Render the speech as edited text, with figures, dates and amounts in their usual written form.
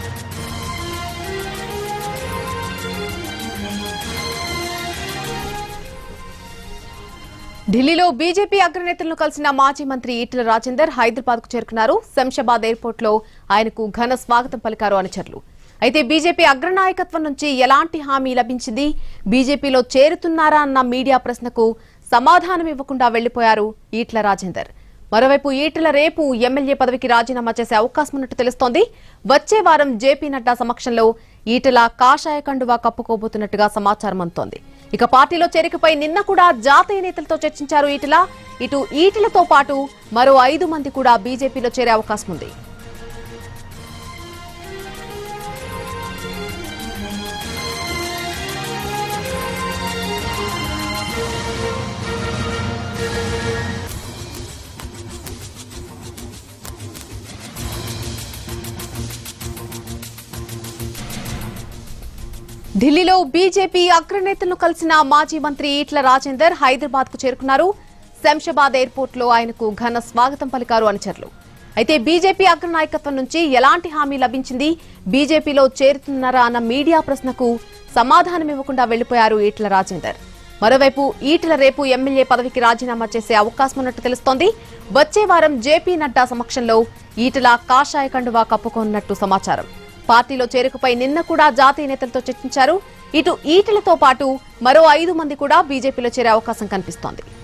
ఢిల్లీలో బీజేపీ అగ్రనేతలను కలిసిన మాజీ మంత్రి ఈటెల రాజేందర్ హైదరాబాద్ కు చేరుకున్నారు. శంషాబాద్ ఎయిర్పోర్ట్ లో ఆయనకు ఘన స్వాగతం పలికారు అనుచరులు. అయితే బీజేపీ అగ్రనాయకత్వం నుంచి ఎలాంటి హామీ లభించింది, బీజేపీలో చేరుతున్నారా అన్న మీడియా ప్రశ్నకు సమాధానం ఇవ్వకుండా వెళ్లిపోయారు ఈటెల రాజేందర్. మరోవైపు ఈటెల రేపు ఎమ్మెల్యే పదవికి రాజీనామా చేసే అవకాశం ఉన్నట్టు తెలుస్తోంది. వచ్చే వారం జేపీ నడ్డా సమక్షంలో ఈటెల కాషాయ కండువా కప్పుకోబోతున్నట్టుగా సమాచారం అందుతోంది. ఇక పార్టీలో చేరికపై నిన్న కూడా జాతీయ నేతలతో చర్చించారు ఈటెల. ఇటు ఈటెలతో పాటు మరో 5 మంది కూడా బీజేపీలో చేరే అవకాశం ఉంది. ఢిల్లీలో బీజేపీ అగ్రనేతలను కలిసిన మాజీ మంత్రి ఈటెల రాజేందర్ హైదరాబాద్ కు చేరుకున్నారు. శంషాబాద్ ఎయిర్పోర్ట్ లో ఆయనకు ఘన స్వాగతం పలికారు అనుచరులు. అయితే బీజేపీ అగ్రనాయకత్వం నుంచి ఎలాంటి హామీ లభించింది, బీజేపీలో చేరుతున్నారా అన్న మీడియా ప్రశ్నకు సమాధానం ఇవ్వకుండా వెళ్లిపోయారు ఈటెల రాజేందర్. మరోవైపు ఈటెల రేపు ఎమ్మెల్యే పదవికి రాజీనామా చేసే అవకాశం ఉన్నట్టు తెలుస్తోంది. వచ్చే వారం జేపీ నడ్డా సమక్షంలో ఈటెల కాషాయ కండువా కప్పుకోనున్నట్టు సమాచారం. పార్టీలో చేరికపై నిన్న కూడా జాతీయ నేతలతో చర్చించారు. ఇటు ఈటెలతో పాటు మరో 5 మంది కూడా బీజేపీలో చేరే అవకాశం కనిపిస్తోంది.